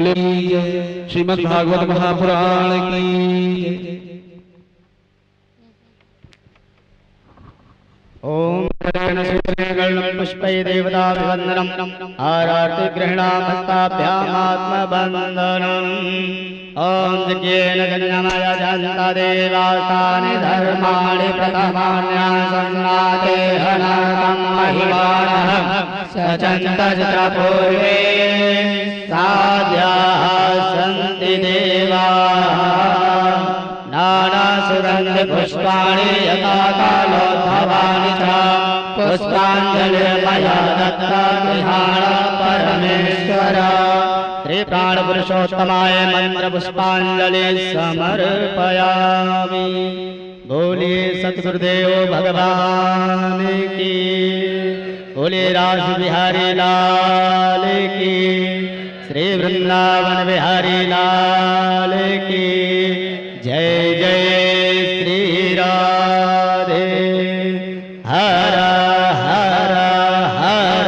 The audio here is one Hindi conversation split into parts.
श्रीमद् भागवत महापुराण की जय। ओम पुष्पै देवताभिवन्दनम् आरति गृह्णामस्ताभ्यामात्मबन्धनम् ओम यज्ञेन जन्मय जन्ता देवास्तानि धर्माणि प्रथमान्यानि सन्नाते हनकं महिमानः सचन्तजत्र पूर्वे साध्याः सन्ति देवाः नानासुगन्धि पुष्पाणि यथा कालोद्भवानि च पुष्पाञ्जलिर्मया दत्ता गृहाण परमेश्वर श्री प्राणपुरुषोत्तमाय मंत्र पुष्पांजलि समर्पयामि। बोलिए सतगुरुदेव भगवान की, बोलिए रास बिहारी लाल की, श्री वृंदावन बिहारी लाल की जय जय। श्री राधे हर हर हर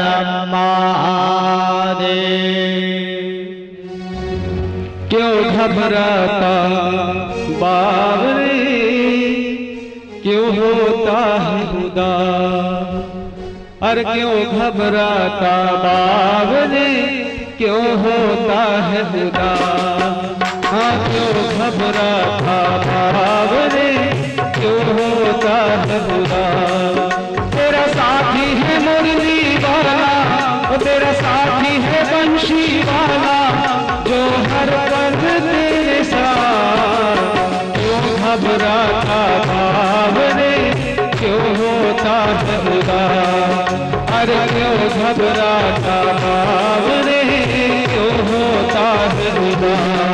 महादेव। क्यों घबराता बावरे, क्यों होता है उदास, अरे क्यों घबराता बावरे, क्यों होता है उदास। हाँ क्यों घबराता बावरे, क्यों होता है उदास। तेरा साथी है मुरली वाला, तेरा साथी है बंशी वाला, जो हर पल तेरे साथ। क्यों घबराता बावरे, क्यों होता है उदास। अरे क्यों घबराता बावरे, क्यों होता है उदास।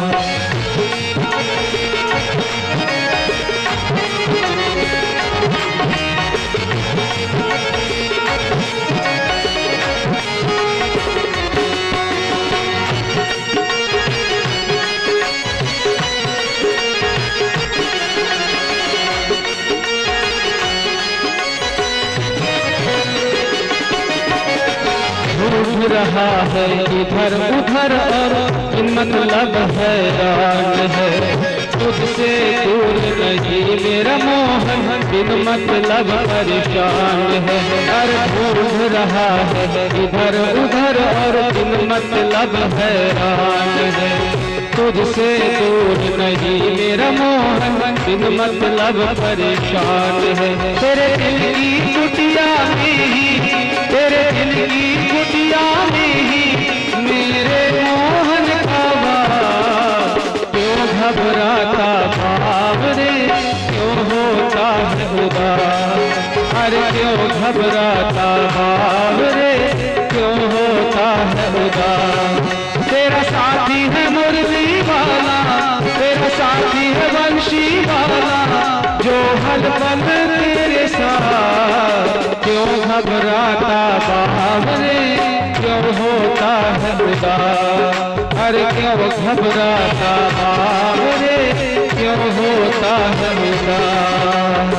घूम रहा है इधर उधर और मतलब हैरान है, तुझसे दूर नहीं मेरा मोहन, बिन मतलब परेशान है। अरे घूम रहा है इधर उधर और बिन मतलब हैरान है, तुझसे दूर नहीं मेरा मोहन, बिन मतलब परेशान है। तेरे दिल की कुटिया में ही, तेरे दिल की कुटिया में ही मेरे मोहन का वास। क्यों घबराता बावरे, क्यों होता है उदास। अरे क्यों घबराता बावरे, क्यों होता है उदास। तेरा साथी है मुरली वाला, तेरा साथी है बंशी वाला, जो हर पल तेरे साथ। क्यों घबराता बावरे, क्यों होता है उदास। अरे क्यों घबराता बावरे, क्यों होता है उदास।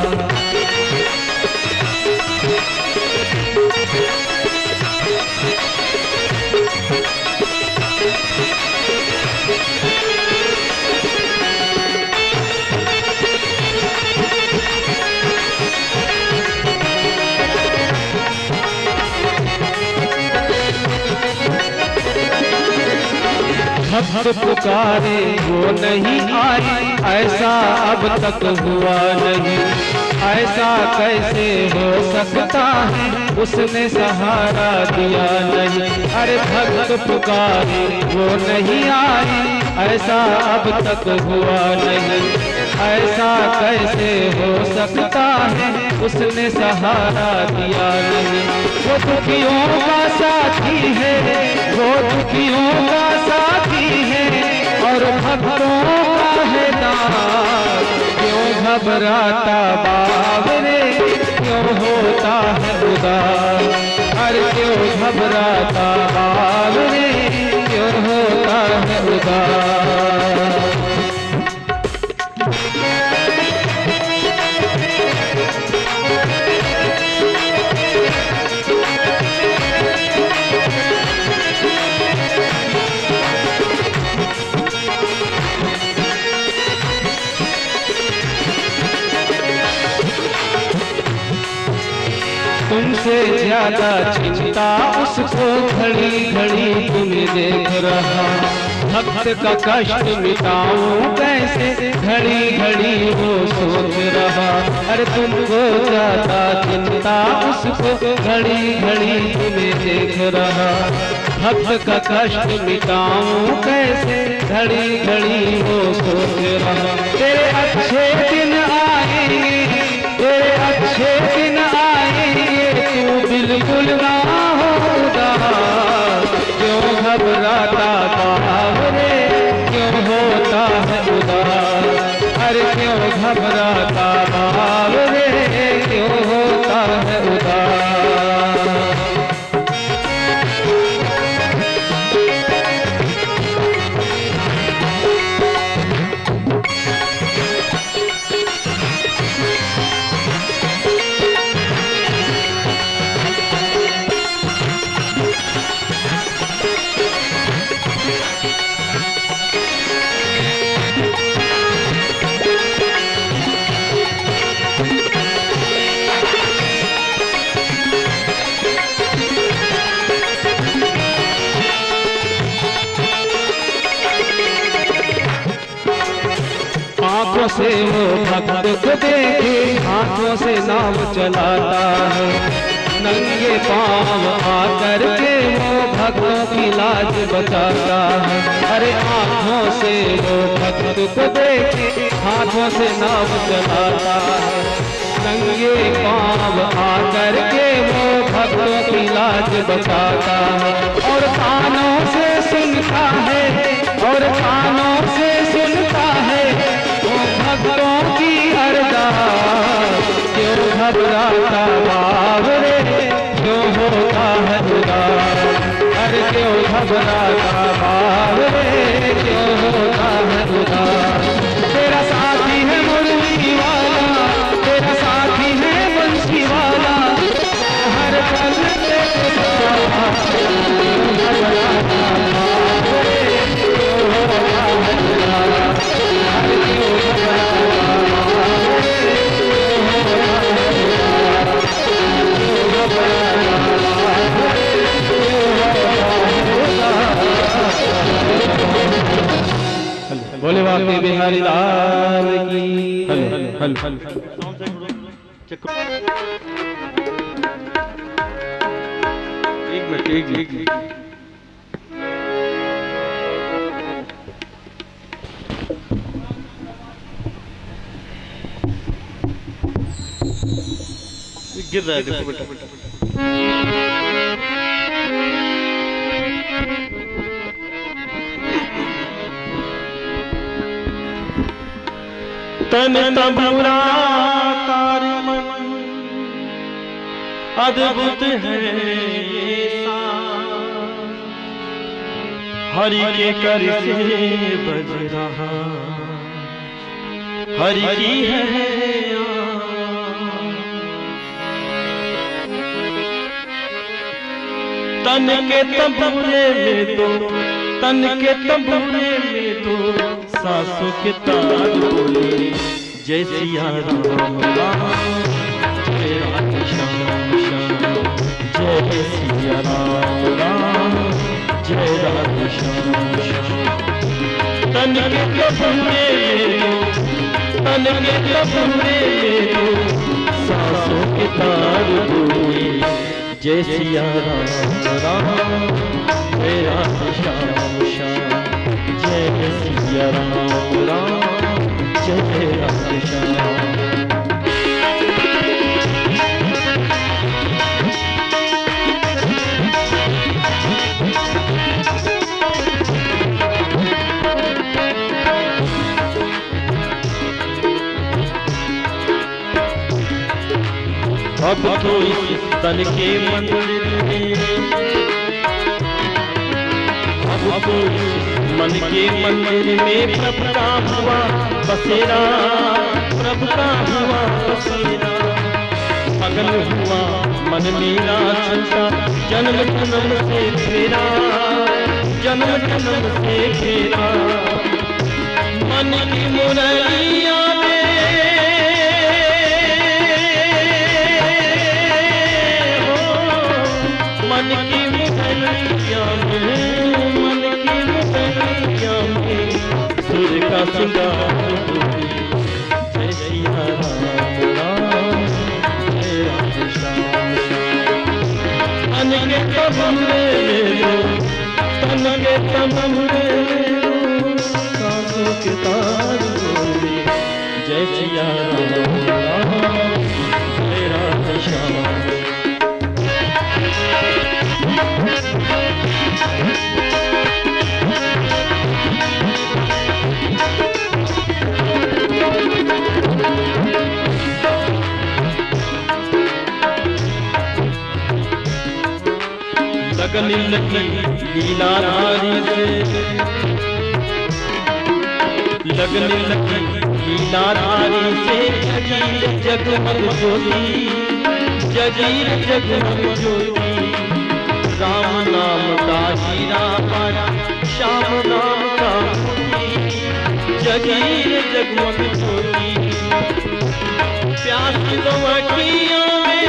भक्त पुकारे वो नहीं आई, ऐसा अब तक हुआ नहीं। ऐसा कैसे हो सकता है, उसने सहारा दिया नहीं। अरे भक्त पुकारे वो नहीं आई, ऐसा अब तक हुआ नहीं। ऐसा कैसे हो सकता है, उसने सहारा दिया नहीं। वो दुखियों का साथी है, वो दुखियों का साथी है, और भक्तों का है दास। क्यों घबराता बावरे, क्यों होता है उदास। अरे क्यों घबराता बावरे, क्यों होता है उदास। तुमसे ज्यादा चिंता उसको घड़ी घड़ी तुम्हें देख रहा। भक्त का कष्ट मिटाऊं कैसे घड़ी घड़ी वो सोच रहा। अरे तुमको ज्यादा चिंता उसको घड़ी घड़ी तुम्हें देख रहा। भक्त का कष्ट मिटाऊं कैसे घड़ी घड़ी वो सोच रहा। तेरे अच्छे दिन आएंगे, तेरे अच्छे दिन आएंगे, तू बिल्कुल ना हो उदास। क्यों घबराता बावरे, क्यों होता है उदास। अरे क्यों घबराता बावरे, क्यों होता है उदास। आंखों से वो भक्त को देखे, हाथों से नाम चलाता है। नंगे पांव आकर के वो भक्तों की लाज बचाता है। अरे आंखों से वो भक्त को देखे, हाथों से नाम चलाता है। नंगे पांव आकर के वो भक्तों की लाज बचाता है। और कानों से सुनता है, और कानों से सुनता है भक्तों की अरदास। क्यों घबराता बावरे, क्यों होता है उदास। अरे क्यों घबराता बावरे, क्यों होता है उदास। तेरा साथी है मुरली वाला, तेरा साथी है बंसी वाला, हर पल तेरे साथ। क्यों घबराता बावरे, क्यों होता है उदास। अरे क्यों बोले वाके बिहारी लाल की। हल एक मिनट गिर रहा है, देखो बेटा। तन तबुरा कार मन अद्भुत है हरि के कर से बज रहा, हरि की है तन के तबूरे में तो, तन के तबूरे में तो सासों के तार बोले जय सिया राम राम, जय राधे श्याम श्याम, जय सिया राम राम, जय राधे श्याम श्याम। तन के तबूरे में तो, तन के तबूरे में तो सासों के तार बोले जय सिया राम राम, जय राधे श्याम श्याम, जय सिया राम राम, जय राधे श्याम। अब तो इस तन के मंदिर में, अब तो इस मन के मंदिर में प्रभु का हुआ बसेरा, प्रभु का हुआ बसेरा। पगल हुआ मन मेरा छूटा, जन्म जन्म से फेरा, जन्म जन्म से फेरा। मन की मुरलिया में पुकार बोले जय सिया राम जय राधे श्याम। लगन लगी लीलाधारी से, लगन लगी लीलाधारी से, जगीर जगमग ज्योति, जगीर जगमग ज्योति। राम नाम का हीरा पाया, श्याम नाम का मोती, जगीर जगमग ज्योति। प्यास दो अखियों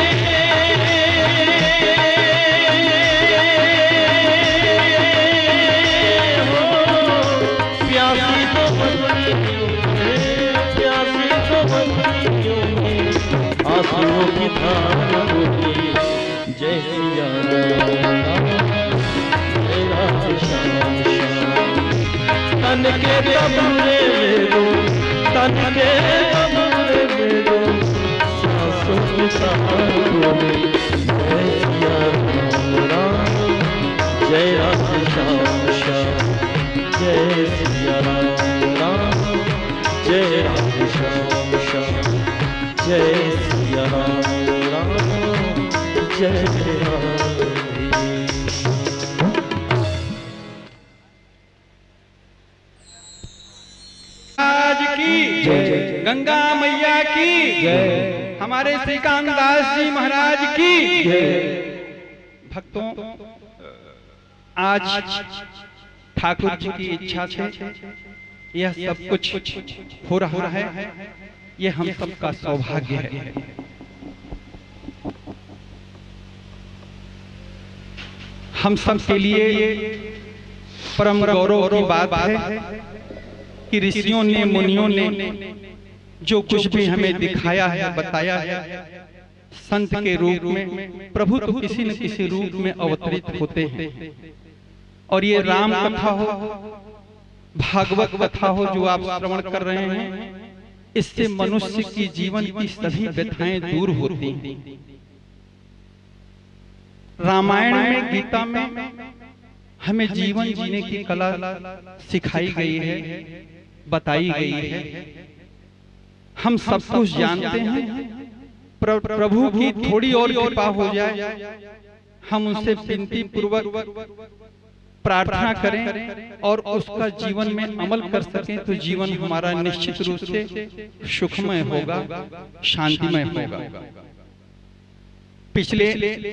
आंसुओं की धार होगी जय सिया राम जय राधे श्याम श्याम। तन के तबूरे में दो, तन के तबूरे में दो, सांसों की धार होगी जय सिया राम जय राधे श्याम श्याम। जय सिया राम जय राधे श्याम श्याम। जय सिया राम जय राधे। आज की जय, गंगा मैया की जय, हमारे श्रीकांत दास जी महाराज की जय। भक्तों, आज ठाकुर जी की इच्छा से यह सब कुछ हो रहा है। ये हम सबका सौभाग्य है। हम सब के लिए परम गौरव की बात है कि ऋषियों ने, मुनियों ने जो कुछ भी हमें दिखाया है, बताया है, संत के रूप में, प्रभु तो किसी न किसी रूप में अवतरित होते हैं। और ये राम कथा हो, भागवत कथा हो जो आप श्रवण कर रहे हैं, इससे मनुष्य की जीवन की सभी व्यथाएं दूर होती हैं। रामायण में, गीता में हमें जीवन जीने की कला सिखाई गई है, बताई गई है। हम सब कुछ जानते हैं। प्रभु की थोड़ी और कृपा हो जाए, हम उनसे विनती पूर्वक प्रार्थना करें और उसका जीवन में अमल कर सकें, तो जीवन हमारा निश्चित रूप से सुखमय होगा, शांतिमय होगा। पिछले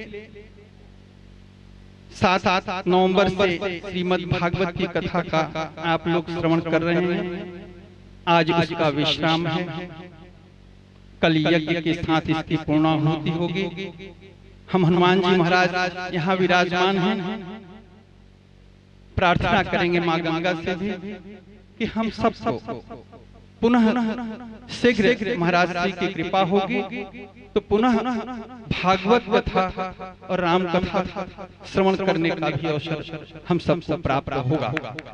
7 नवंबर से श्रीमद् भागवत की कथा का आप लोग श्रवण कर रहे हैं। आज उसका विश्राम है। कल यज्ञ के साथ इसकी पूर्णाहुति होगी। हम हनुमान जी महाराज यहाँ विराजमान हैं। प्रार्थना करेंगे माँ गंगा से भी कि हम सबको पुनः शीघ्र महाराज जी की कृपा होगी तो पुनः भागवत कथा और राम कथा श्रवण करने का भी अवसर हम सबको प्राप्त होगा।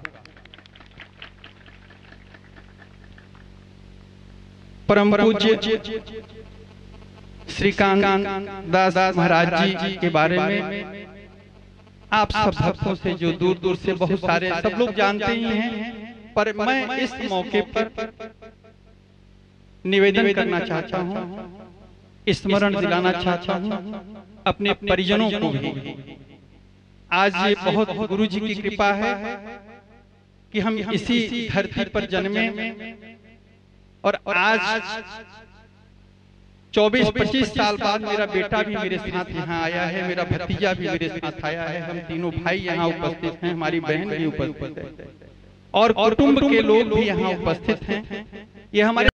परम पूज्य श्रीकांत दास महाराज जी के बारे में आप सब भक्तों से, जो दूर दूर से बहुत सारे सब लोग जानते ही हैं, पर मैं इस मौके पर निवेदन करना चाहता हूँ, स्मरण दिलाना चाहता हूँ अपने परिजनों को भी। आज ये बहुत गुरु जी की कृपा है कि हम इसी धरती पर जन्मे और आज 24-25 साल बाद मेरा बेटा भी मेरे साथ यहाँ आया है, मेरा भतीजा भी मेरे साथ आया है। हम तीनों भाई यहाँ उपस्थित हैं, हमारी बहन भी उपस्थित है और कुटुंब के लोग भी यहाँ उपस्थित हैं। ये हमारे